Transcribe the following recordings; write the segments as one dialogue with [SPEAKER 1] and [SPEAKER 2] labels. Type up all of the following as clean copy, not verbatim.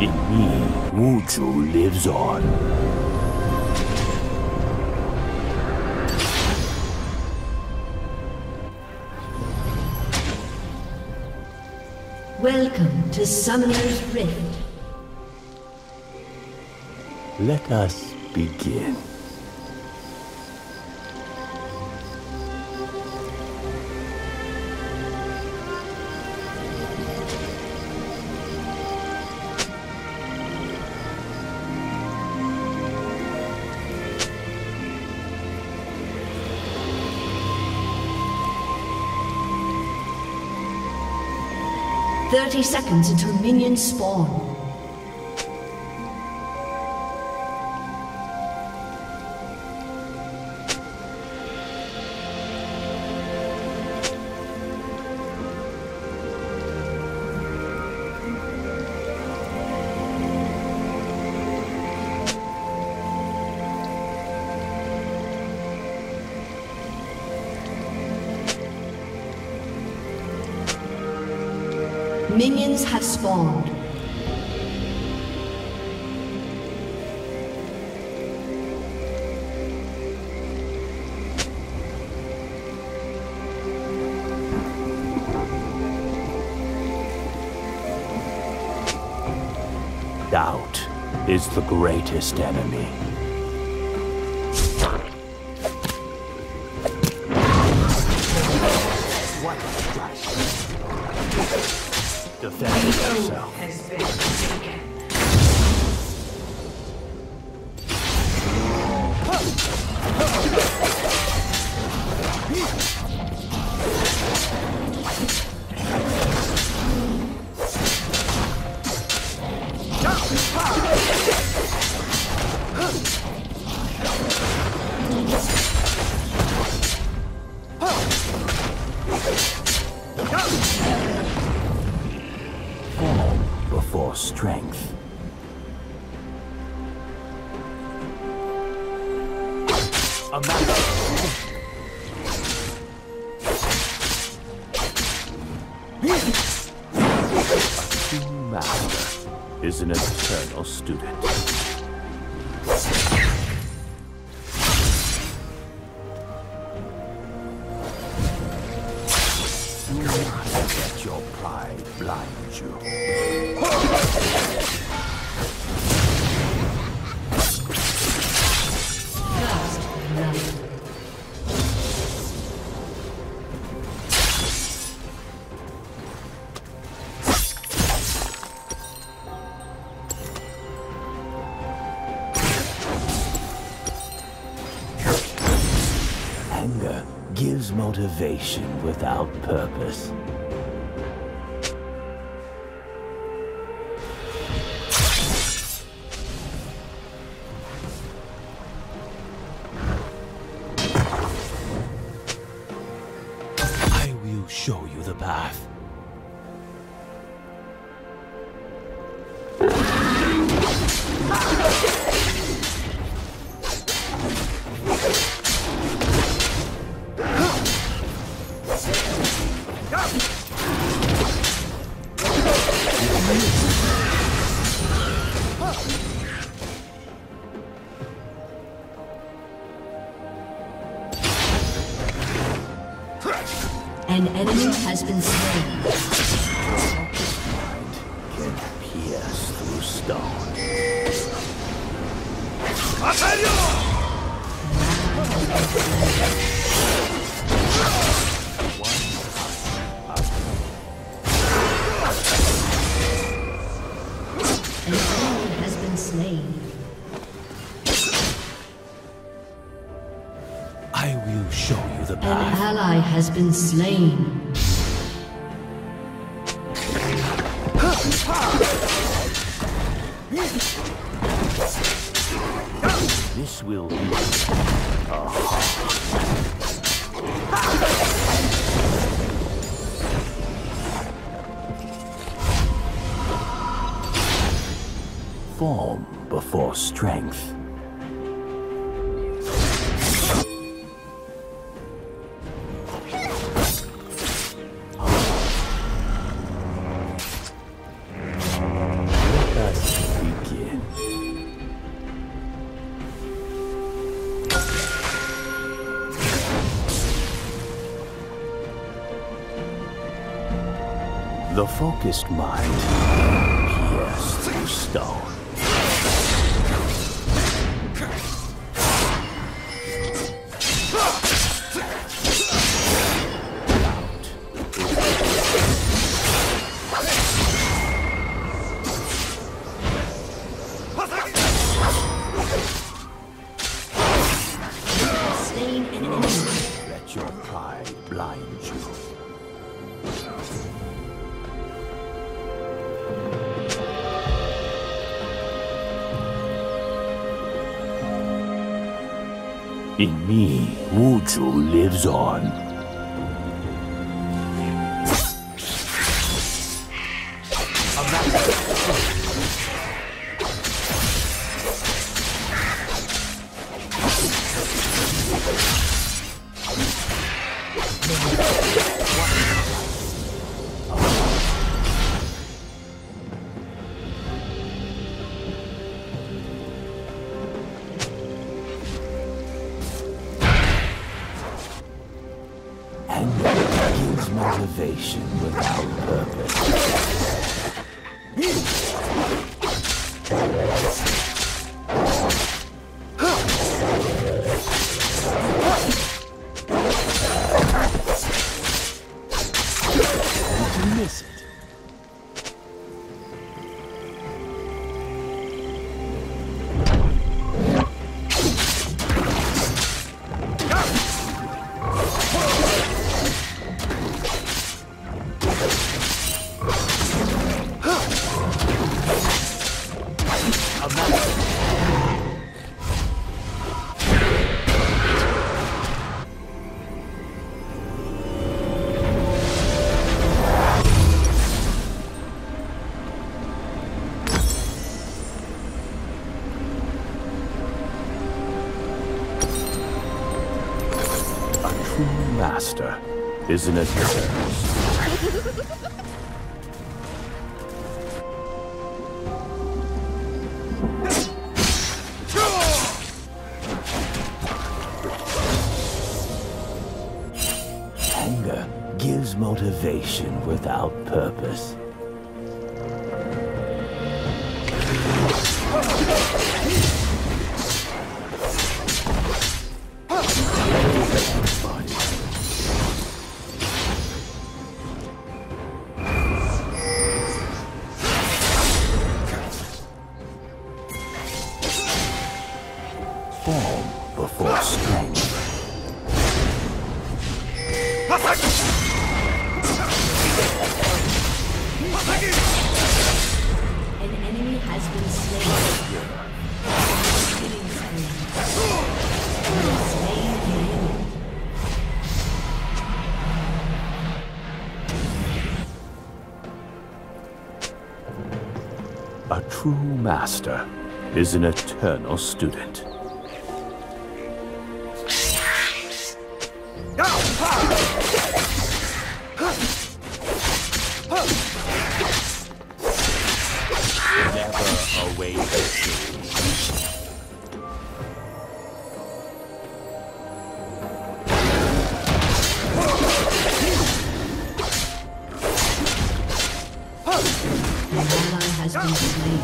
[SPEAKER 1] In me, Wuju lives on.
[SPEAKER 2] Welcome to Summoner's Rift.
[SPEAKER 1] Let us begin.
[SPEAKER 2] "30 seconds until minions spawn. Minions have spawned.
[SPEAKER 1] Doubt is the greatest enemy. Defend yourself.
[SPEAKER 2] Has been taken.
[SPEAKER 1] Before strength. A true master is an eternal student. Do not let your pride blind you. Anger gives motivation without purpose. I will show you the path.
[SPEAKER 2] An enemy has been slain.
[SPEAKER 1] Can pierce through stone.
[SPEAKER 2] An enemy has been slain.
[SPEAKER 1] I will show you the
[SPEAKER 2] An
[SPEAKER 1] path.
[SPEAKER 2] ally has been slain.
[SPEAKER 1] This will be form before strength. Let us The focused mind pierced through stone. Let your pride blind you. In me, Wuju lives on. Motivation without purpose. Did you miss it? Master, isn't it? Anger gives motivation without purpose. Form before strength.
[SPEAKER 2] An enemy has been slain. Killing spree. Slain an enemy.
[SPEAKER 1] A true master is an eternal student. Never away
[SPEAKER 2] An ally has been slain.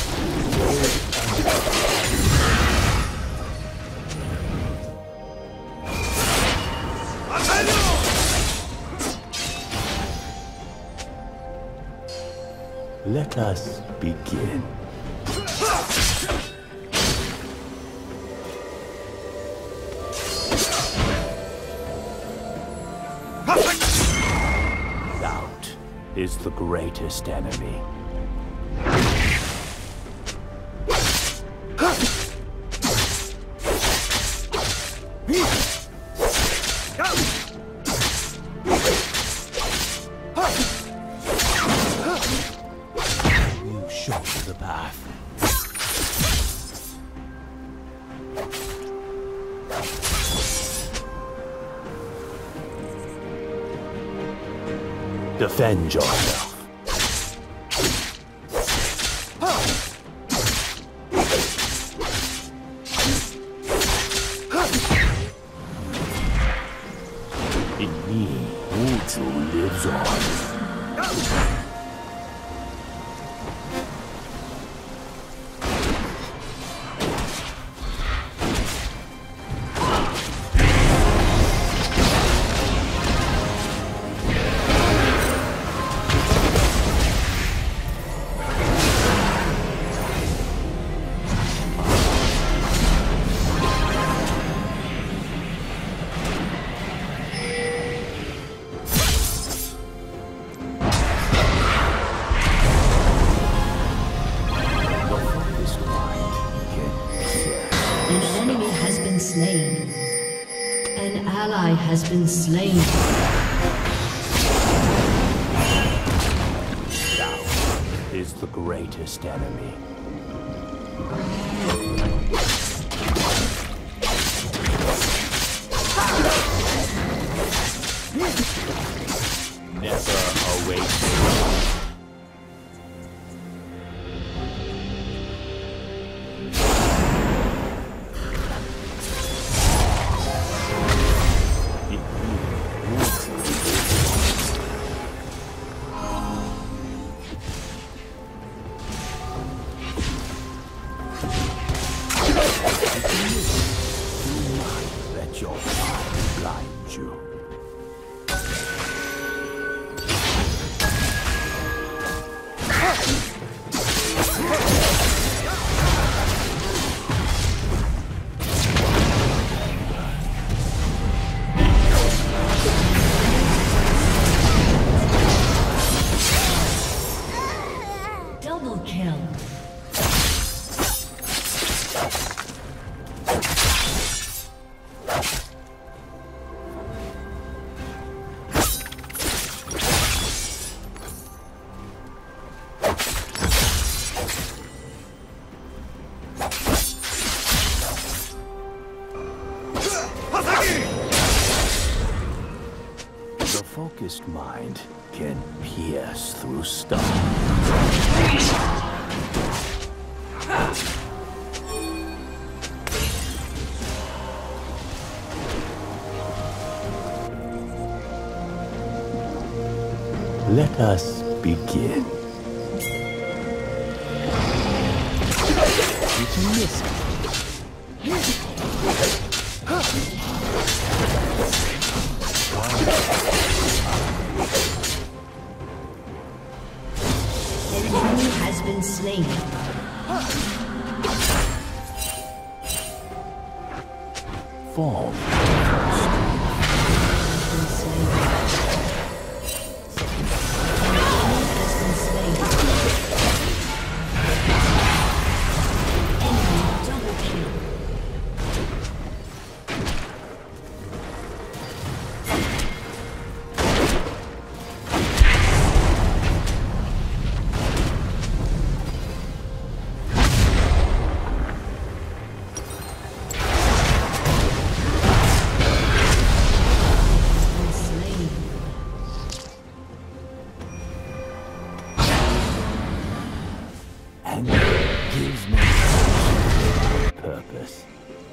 [SPEAKER 1] Let us begin. Doubt is the greatest enemy. Show the path. Defend yourself. In me, Wuju lives on.
[SPEAKER 2] slain. An ally has been slain.
[SPEAKER 1] Doubt is the greatest enemy. Never await. Your pride blind you.
[SPEAKER 2] Double kill.
[SPEAKER 1] The focused mind can pierce through stone. Let us begin. Did you miss it?
[SPEAKER 2] An enemy has been slain.
[SPEAKER 1] Fall. Gives me purpose.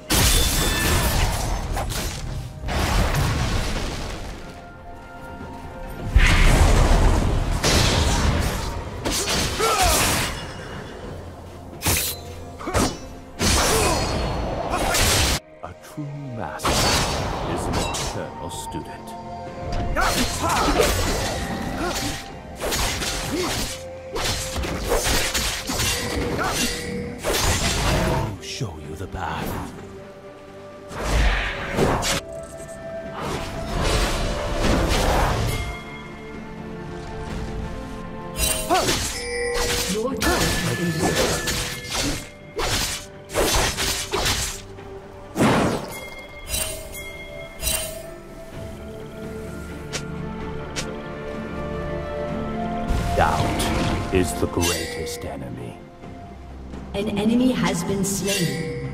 [SPEAKER 1] A true master is an eternal student. I'll show you the path.
[SPEAKER 2] Your turret has been destroyed.
[SPEAKER 1] Doubt is the greatest enemy.
[SPEAKER 2] An enemy has been slain.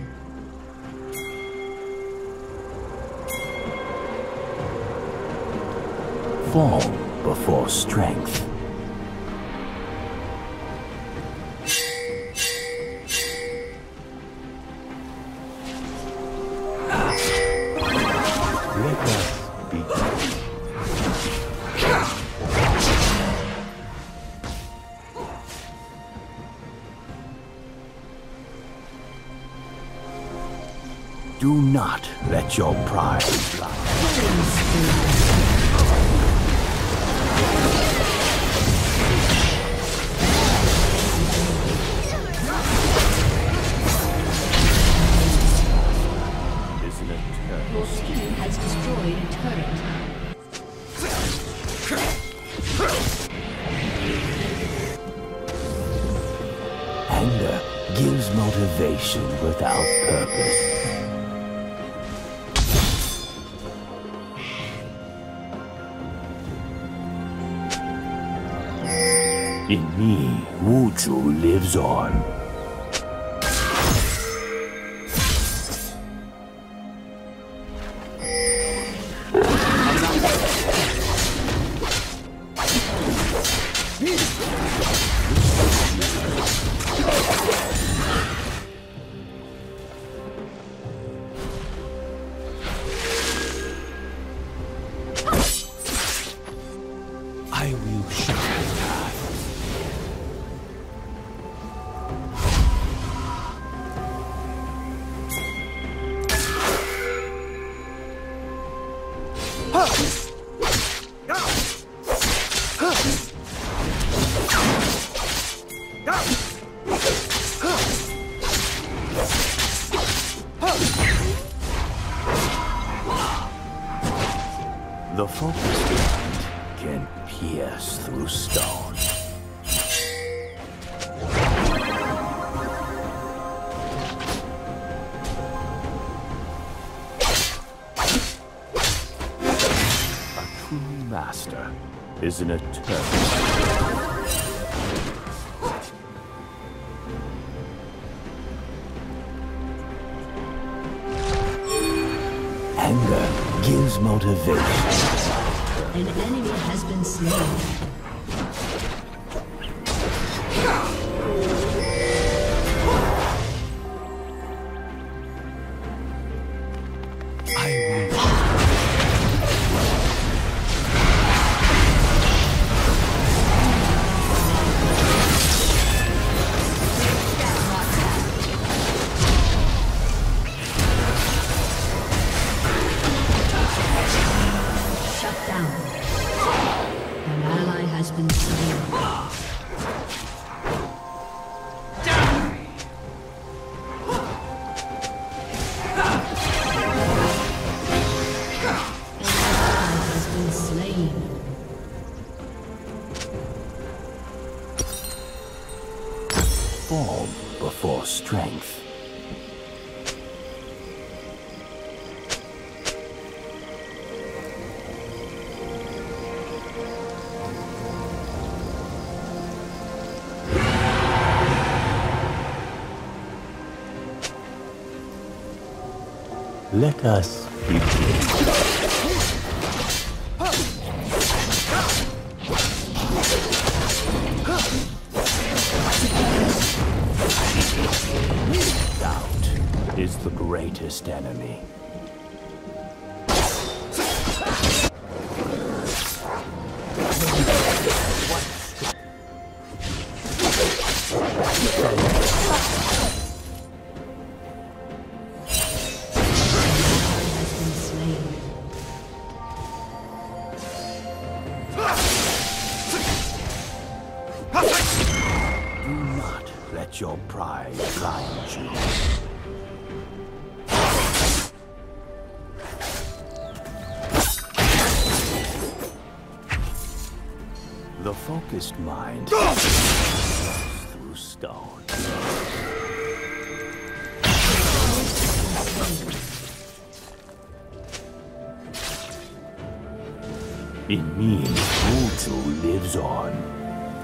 [SPEAKER 1] Fall before strength. Let us begin. Do not let your pride blind.
[SPEAKER 2] Your team has destroyed a turret.
[SPEAKER 1] Anger gives motivation without purpose. In me, Wuzhu lives on. I will show you path. The focused mind can pierce through stone. A true master is an eternal. Anger gives motivation.
[SPEAKER 2] An enemy has been slain.
[SPEAKER 1] Form before strength. Let us begin. Doubt is the greatest enemy. Let your pride blind you. The focused mind goes through stone. In me, Wuzhu lives on.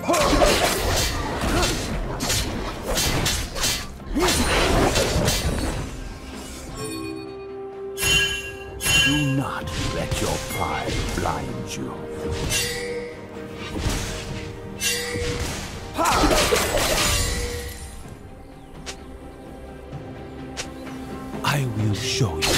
[SPEAKER 1] Do not let your pride blind you. I will show you.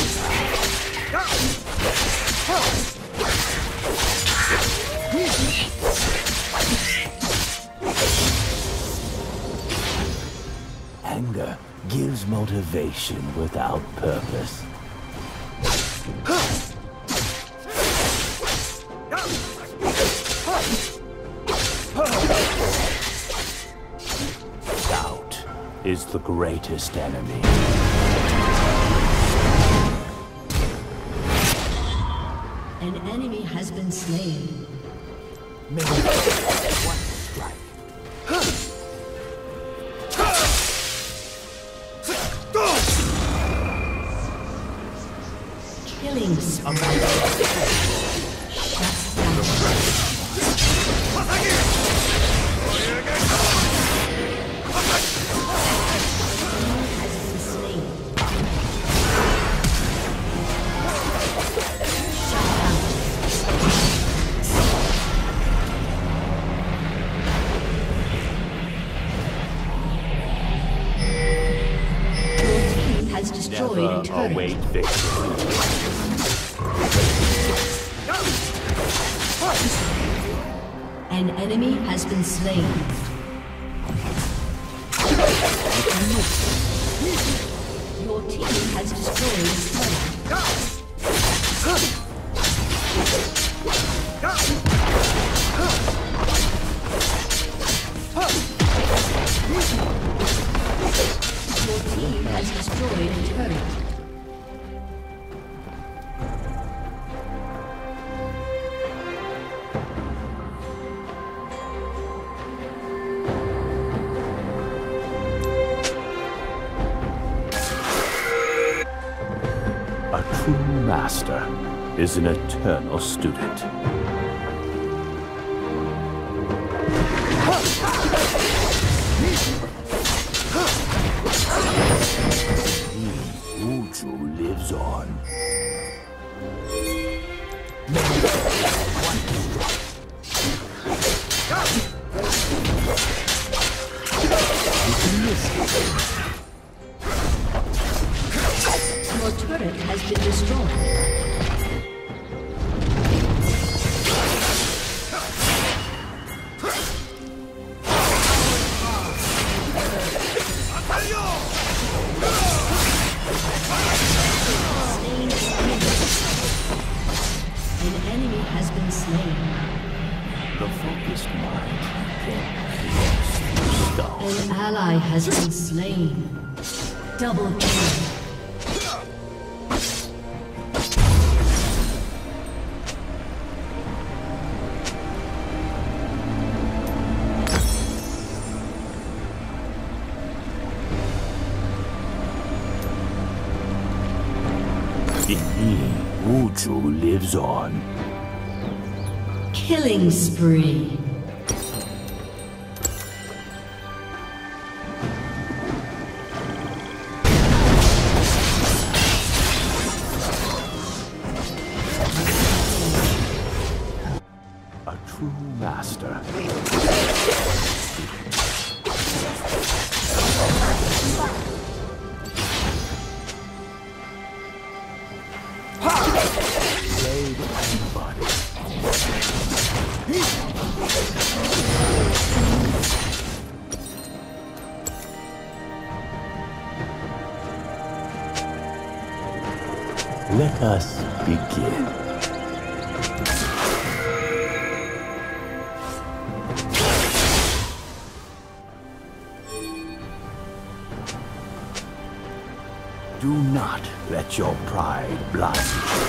[SPEAKER 1] Anger gives motivation without purpose. Doubt is the greatest enemy.
[SPEAKER 2] An enemy has been slain.
[SPEAKER 1] Maybe one strike.
[SPEAKER 2] Killing spree. Shut down. destroyed a turret.
[SPEAKER 1] Await victory.
[SPEAKER 2] An enemy has been slain. Your team has destroyed a turret. Your team has destroyed a turret.
[SPEAKER 1] A true master is an eternal student. Uju lives on.
[SPEAKER 2] Your turret has been destroyed. An enemy has been slain.
[SPEAKER 1] The focused mind can pierce the skull.
[SPEAKER 2] An ally has been slain. Double kill.
[SPEAKER 1] In me, Uju lives on.
[SPEAKER 2] Killing spree.
[SPEAKER 1] A true master. Raid anybody. Let us begin. Do not let your pride blind you.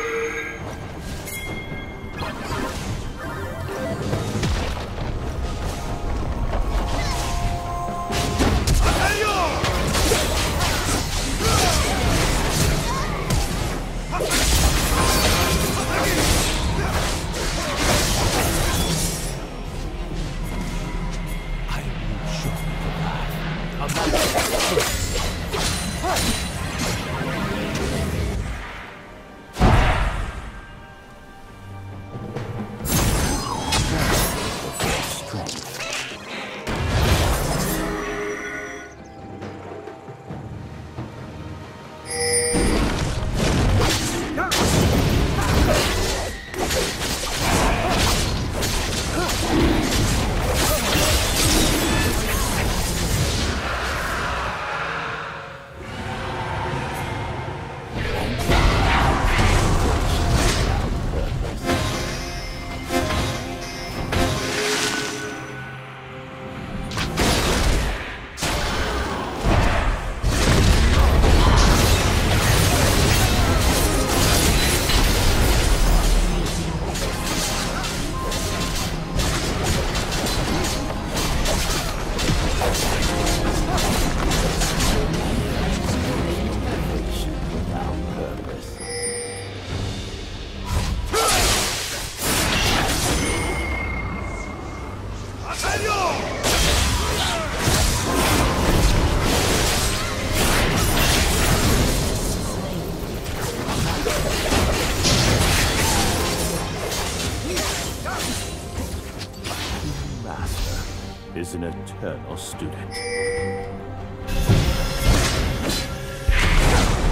[SPEAKER 1] Is an eternal student.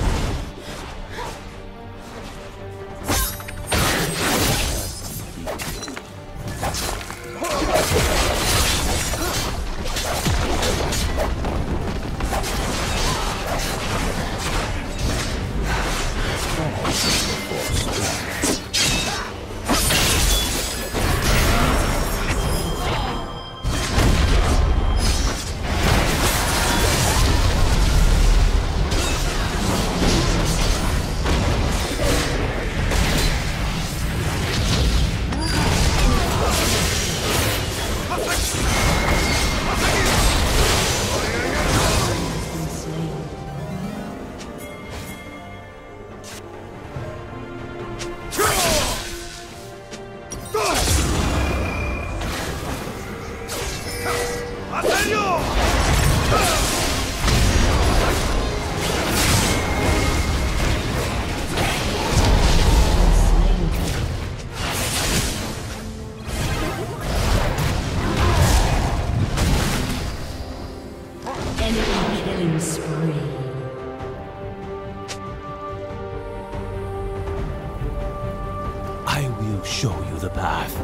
[SPEAKER 1] I will show you the path.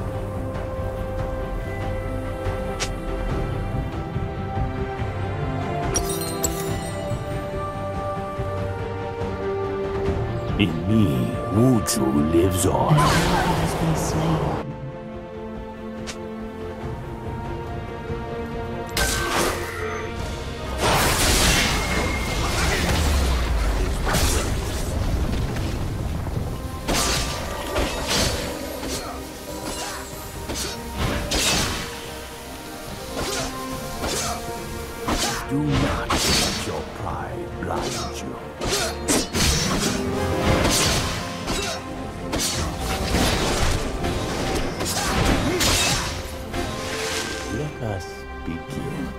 [SPEAKER 1] In me, Wuju lives on.
[SPEAKER 2] An ally has been slain.
[SPEAKER 1] Do not let your pride blind you. Let us begin.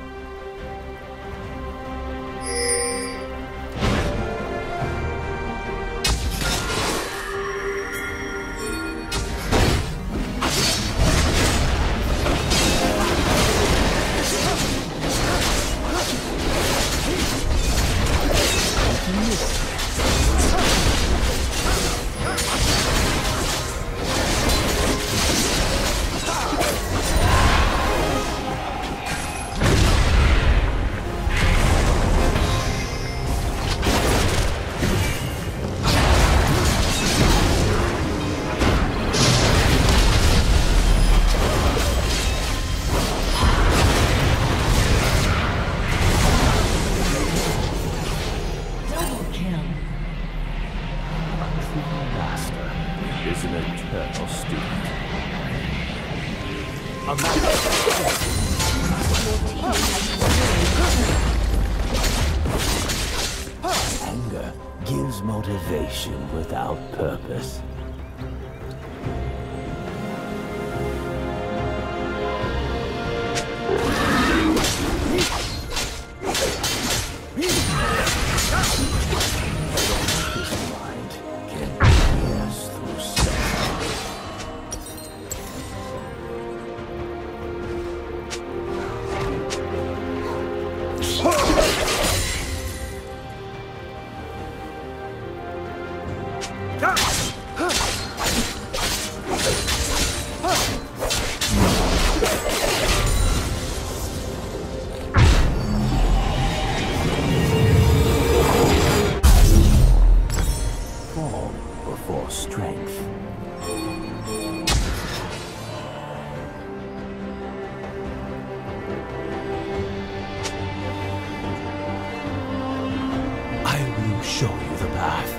[SPEAKER 1] Is an eternal student. Anger gives motivation without purpose. Fall before strength. I will show you the path.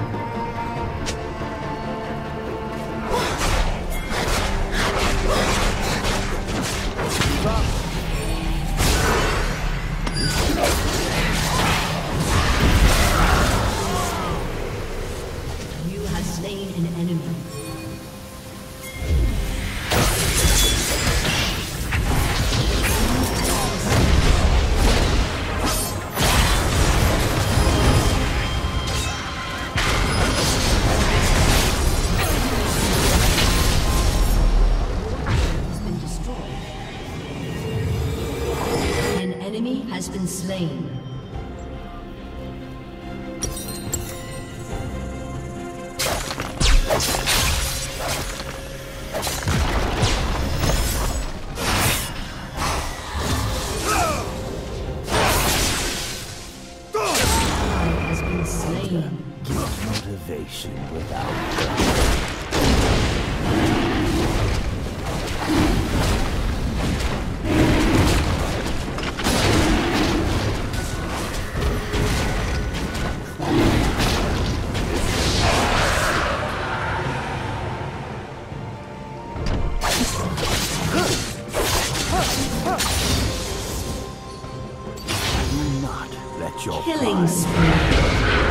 [SPEAKER 2] You have slain an enemy. Has been slain. Has been slain.
[SPEAKER 1] Give motivation without purpose. let your
[SPEAKER 2] Killing
[SPEAKER 1] pride
[SPEAKER 2] spree.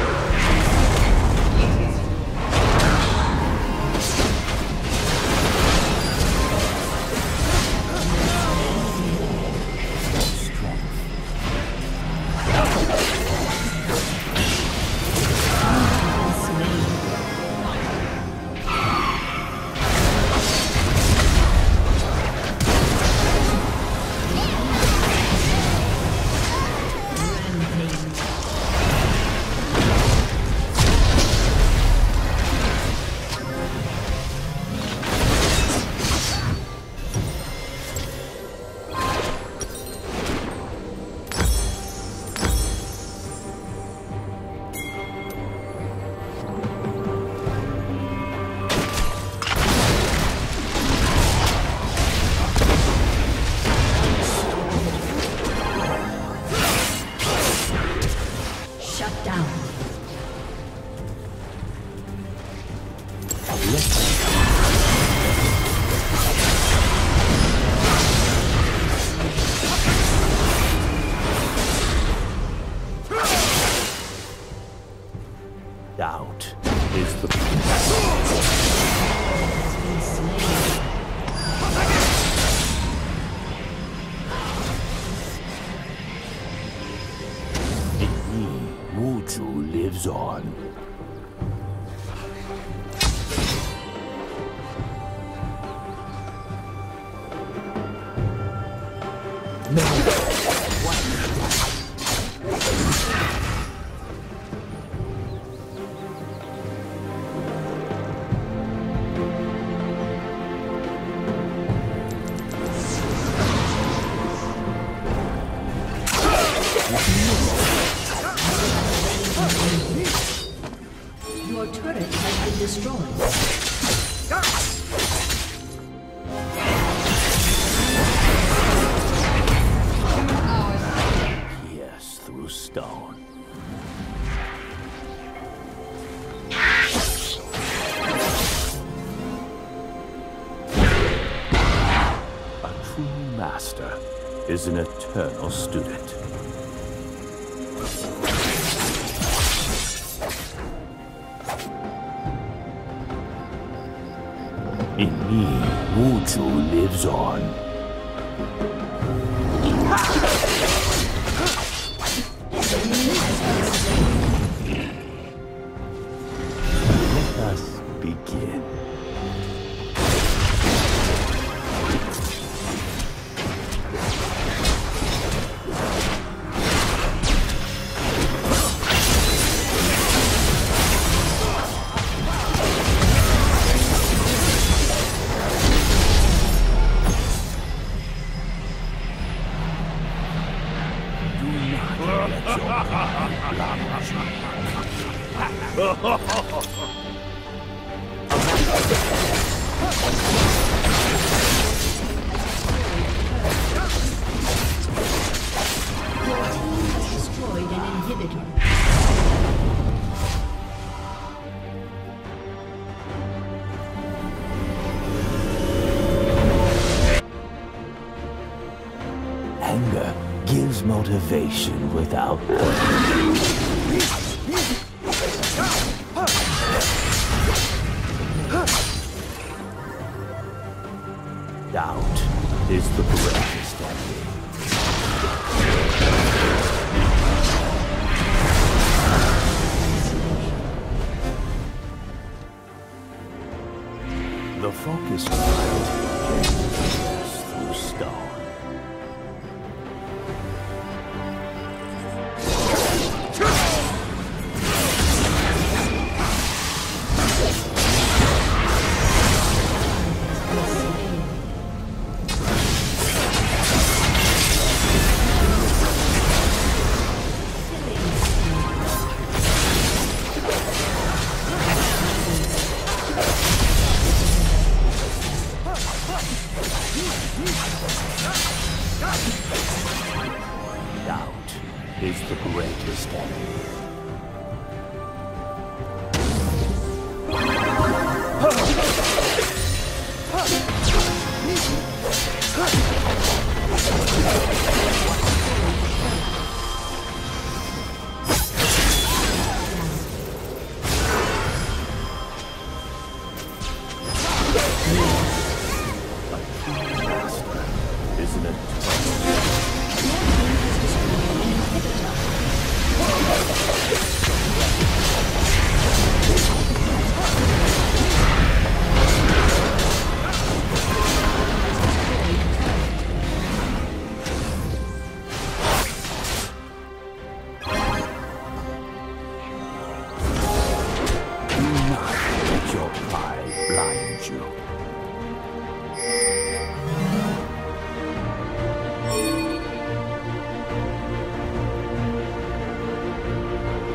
[SPEAKER 1] Doubt is the in me, Wuju lives on.
[SPEAKER 2] Your turret has been destroyed.
[SPEAKER 1] Pierce through stone. A true master is an eternal student. In me, Wuju lives on. Let us begin.
[SPEAKER 2] Destroyed an inhibitor.
[SPEAKER 1] Anger gives motivation without doubt is the greatest enemy. The focus mind can pierce through stone. Doubt is the greatest enemy.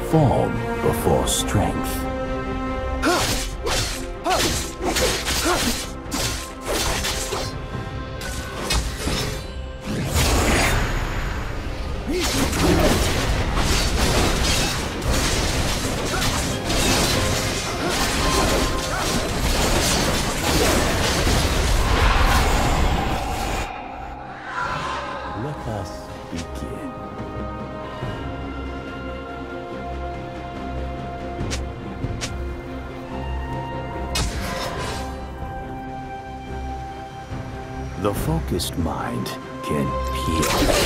[SPEAKER 1] Form before strength. Let us begin. The focused mind can heal.